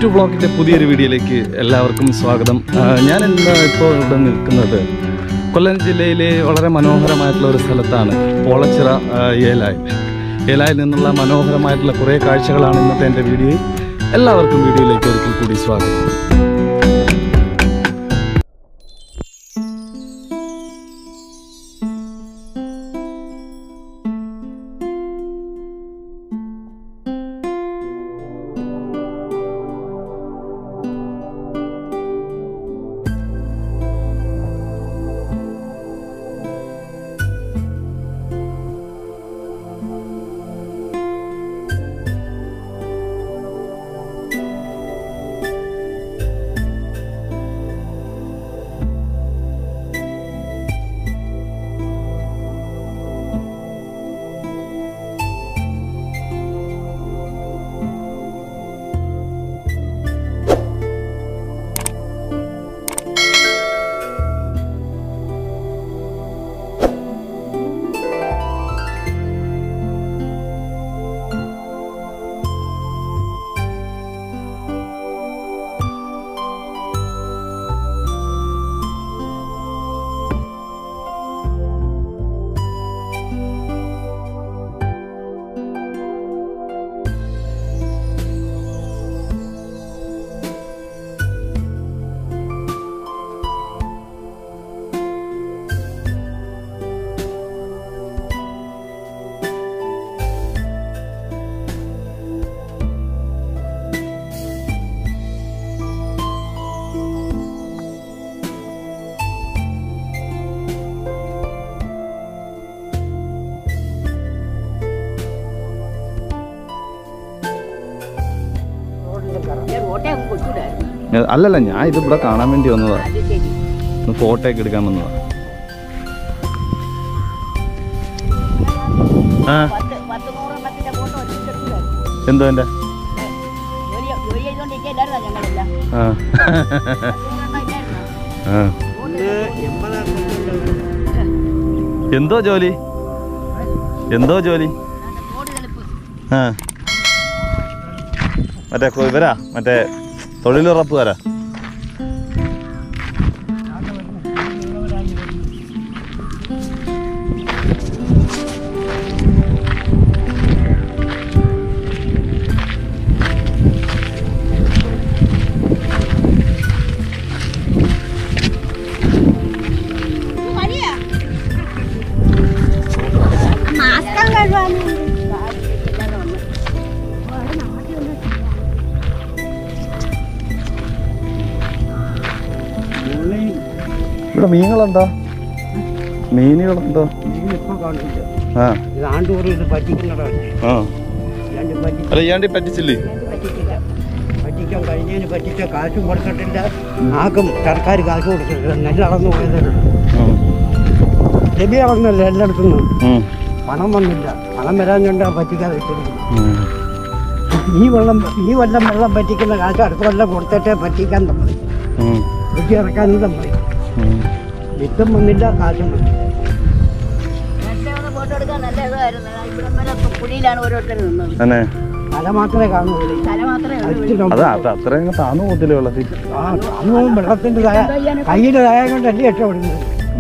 YouTube പുതിയൊരു വീഡിയോയിലേക്ക് എല്ലാവർക്കും സ്വാഗതം. ഞാൻ ഇന്ന് ഇപ്പോൾ ഇവിടെ നിൽക്കുന്നത് കൊല്ലം ജില്ലയിലെ വളരെ മനോഹരമായിട്ടുള്ള ഒരു സ്ഥലത്താണ്. പോളച്ചിറ ഏലായിൽ നിന്നുള്ള മനോഹരമായിട്ടുള്ള കുറേ കാഴ്ചകളാണ് ഇന്നത്തെ എൻ്റെ വീഡിയോയിൽ. എല്ലാവർക്കും വീഡിയോയിലേക്ക് ഒരിക്കൽ കൂടി സ്വാഗതം. അല്ലല്ല, ഞാൻ ഇതിവിടെ കാണാൻ വേണ്ടി വന്നതാ. ഫോട്ടോ ഒക്കെ എടുക്കാൻ വന്നതാ. എന്തോ എന്റെ എന്തോ ജോലി മറ്റേ ഇവരാ, മറ്റേ തൊഴിലുറപ്പുകാരാ. ഇവിടെ മീനുകളുണ്ടോ? മീനുകളുണ്ടോ? ഇയാണ്ടി പറ്റിച്ചില്ലേ? പറ്റിക്കാൻ കഴിഞ്ഞതിന് പറ്റിച്ച കാശും കൊടുത്തിട്ടില്ല. ആർക്കും സർക്കാർ കാശ് കൊടുത്തിട്ടില്ല. നെല്ല് അളന്നു പോയത് ലഭ്യ അളന്നല്ല എല്ലായിടത്തും. പണം വന്നില്ല. പണം വരാഞ്ഞുകൊണ്ടാ പറ്റിക്കാതെ വെച്ചിരിക്കുന്നു. ഈ കൊല്ലം വെള്ളം പറ്റിക്കുന്ന കാശ് അടുത്ത കൊല്ലം കൊടുത്തിട്ടേ പറ്റിക്കാൻ തമ്മതി. വെട്ടി ഇറക്കാനും തമ്മതി. വിത്തും വന്നില്ല, കാശും വന്നില്ല. തല മാത്രമേ കാണുള്ളൂ. വെള്ളത്തിന്റെ കയ്യിന്റെ ദായ കൊണ്ട് എല്ലാം രക്ഷപ്പെടുന്നത്.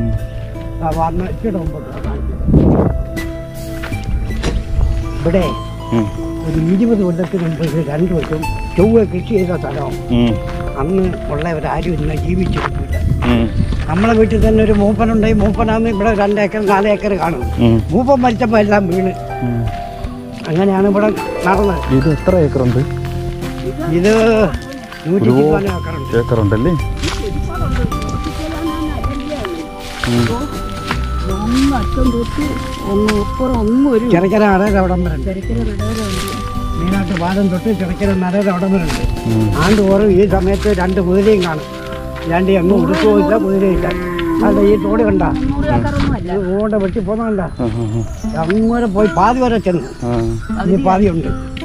ഇവിടെ ഒരു 20 കൊല്ലത്തിന് മുമ്പ് 2 വർഷം ചൊവ്വ കൃഷി ചെയ്ത സ്ഥലം. അന്ന് ഉള്ളവരാരും ഇന്ന് ജീവിച്ചിരിക്കില്ല. നമ്മളെ വീട്ടിൽ തന്നെ ഒരു മൂപ്പനുണ്ടായി. മൂപ്പനാന്ന് ഇവിടെ 2 ഏക്കർ 4 ഏക്കർ കാണും. മൂപ്പൻ മരിച്ചപ്പോ എല്ലാം വീണ്. അങ്ങനെയാണ് ഇവിടെ നടന്നത്. ഇത് എത്ര ഏക്കറുണ്ട്? ഇത് 120 ഏക്കറുണ്ടല്ലേ? ചിറക്കര അടയുടെ അവിടം വരെ മെയിനായിട്ട് പാലം തൊട്ട് ചിറക്കര നടയുടെ അവിടം വരെ ഉണ്ട്. ആണ്ട് ഓറും ഈ സമയത്ത് 2 കുതിരയും കാണും. 2 എങ്ങും ഉടുക്കുമില്ല, കുതിരയില്ല. അല്ല, ഈ തോട് കണ്ട ഓടെ വെട്ടി പോന്നണ്ട. അങ്ങോട്ട് പോയി പാതി വരെ ചെന്ന് ഈ പാതിയുണ്ട്.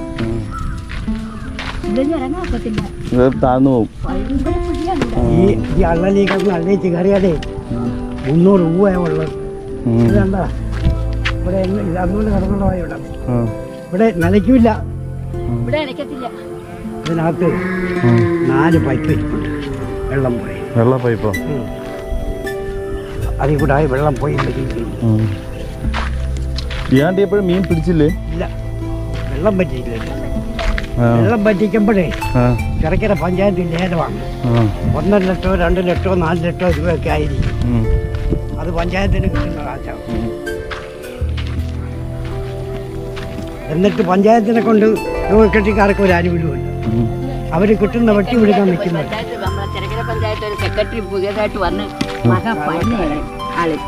ഈ അള്ളലീക്കൊന്ന് അള്ളിച്ച് കയറിയാലേ 300 രൂപയാണ് ഉള്ളത്. ഇത് കണ്ട ഇവിടെ അതുകൊണ്ട് കിടന്നുള്ളതായി ഇവിടെ. ഇവിടെ നിലയ്ക്കില്ല. ഇതിനകത്ത് 4 പൈപ്പ് ഇരിപ്പുണ്ട്. വെള്ളം പോയി. വെള്ള പൈപ്പോ? അതിൽ കൂടെ വെള്ളം പോയി. ഇയാണ്ട് എപ്പോഴും മീൻ പിടിച്ചില്ലേ? ഇല്ല, വെള്ളം പറ്റിയില്ല. വെള്ളം പറ്റിക്കുമ്പോഴേ ചിറക്കര പഞ്ചായത്തിൽ ലേലമാണ്. 1.5 ലക്ഷമോ 2 ലക്ഷമോ 4 ലക്ഷമോ രൂപയൊക്കെ ആയിരിക്കും. അത് പഞ്ചായത്തിന് കിട്ടുന്ന കാശാണ്. എന്നിട്ട് പഞ്ചായത്തിനെ കൊണ്ട് കെട്ടിക്കാർക്ക് ഒരു അനുകൂലമില്ല. അവർ കിട്ടുന്ന വെട്ടി വിടുക്കാൻ നിൽക്കുന്നത്. ചിറക്കര പഞ്ചായത്ത് ഒരു സെക്രട്ടറി പുതിയതായിട്ട് വന്ന് ആള്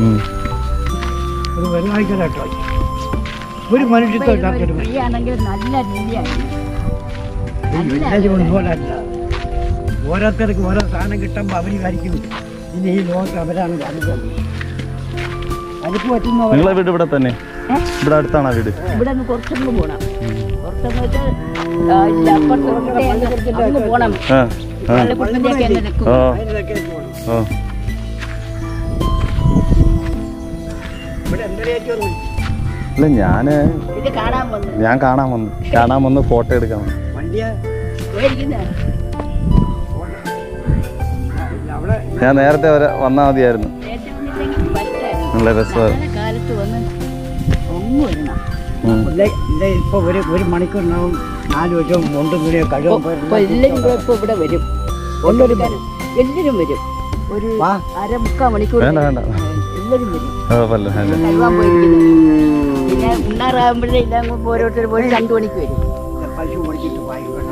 ഒരു വെള്ളാഴ്ച ഒരു മനുഷ്യത്വം ഫ്രീയാണെങ്കിൽ നല്ല രീതിയാണ്. പോലല്ല. ഓരോരുത്തർക്ക് ഓരോ സാധനം കിട്ടുമ്പോൾ അവർ വിചാരിക്കും ഇനി ഈ ലോകത്ത് അവരാണ് കാണിക്കുന്നത്. അതിക്ക് പറ്റുന്ന നിങ്ങളെ വീട് ഇവിടെ തന്നെ? ഇവിടെ അടുത്താണോ വീട്? ഇവിടെ നിന്ന് കുറച്ചൊന്നും പോകണം. കുറച്ചെന്ന് വെച്ചാൽ പോകണം. അല്ല ഞാൻ കാണാൻ വന്ന് ഫോട്ടോ എടുക്കാം. ഞാൻ നേരത്തെ വന്നാൽ മതിയായിരുന്നു. നല്ല രസമാണ്. ഇപ്പൊ ഒരു മണിക്കൂറിനാവും 4 വർഷം കൊണ്ടും കൂടിയോ കഴിയുമ്പോൾ ഇവിടെ വരും. എല്ലാവരും വരും. ഒരു 1/2-3 മണിക്കൂർ എല്ലാവരും വരും. കഴിവാൻ പോയിരിക്കുന്നു. പിന്നെ ഉണ്ണാറാകുമ്പോഴേ ഇല്ലാകുമ്പോ ഓരോരുത്തർ പോയി 2 മണിക്ക് വരും. പശു ഓടിച്ചിട്ട് വായി വേണം.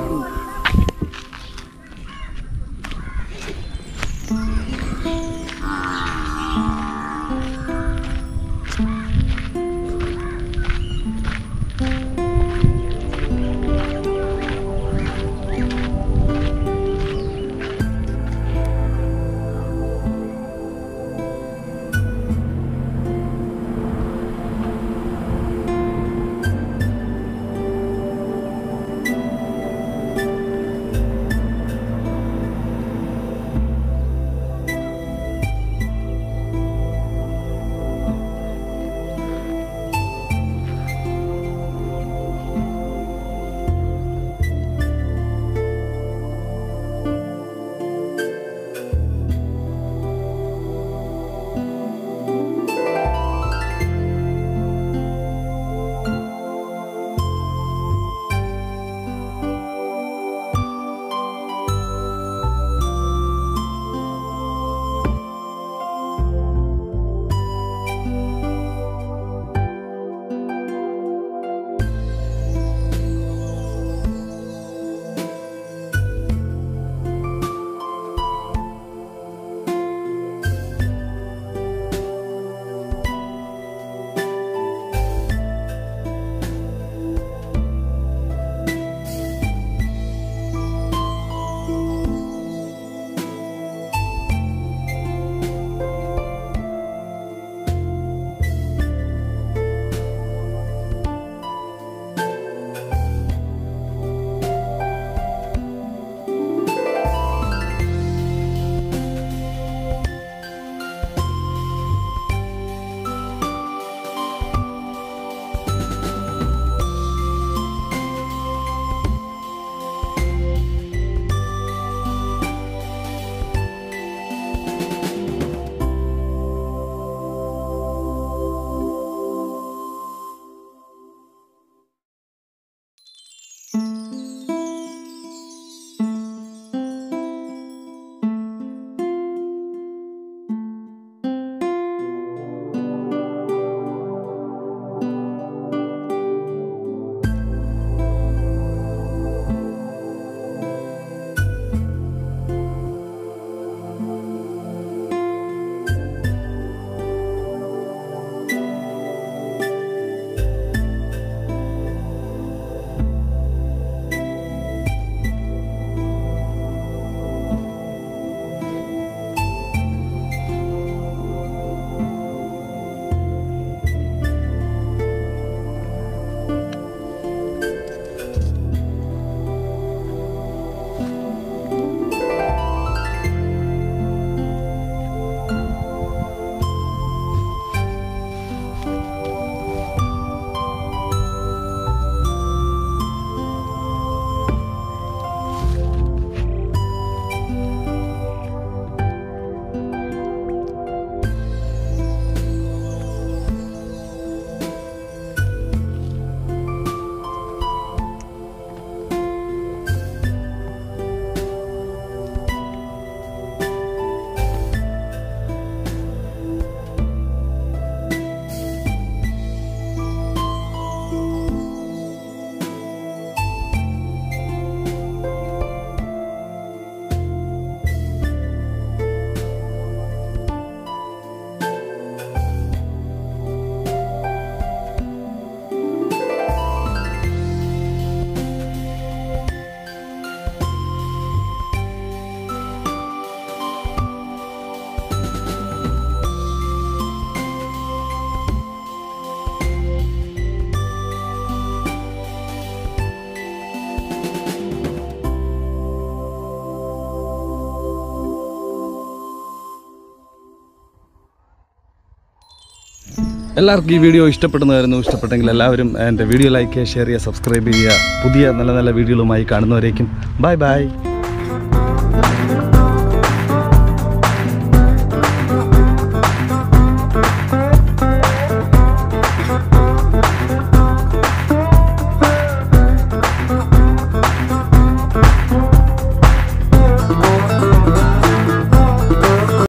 എല്ലാവർക്കും ഈ വീഡിയോ ഇഷ്ടപ്പെടുന്നതായിരുന്നു. ഇഷ്ടപ്പെട്ടെങ്കിൽ എല്ലാവരും എൻ്റെ വീഡിയോ ലൈക്ക് ചെയ്യുക, ഷെയർ ചെയ്യുക, സബ്സ്ക്രൈബ് ചെയ്യുക. പുതിയ നല്ല നല്ല വീഡിയോകളുമായി കാണുന്നവരേക്കും ബൈ ബൈ.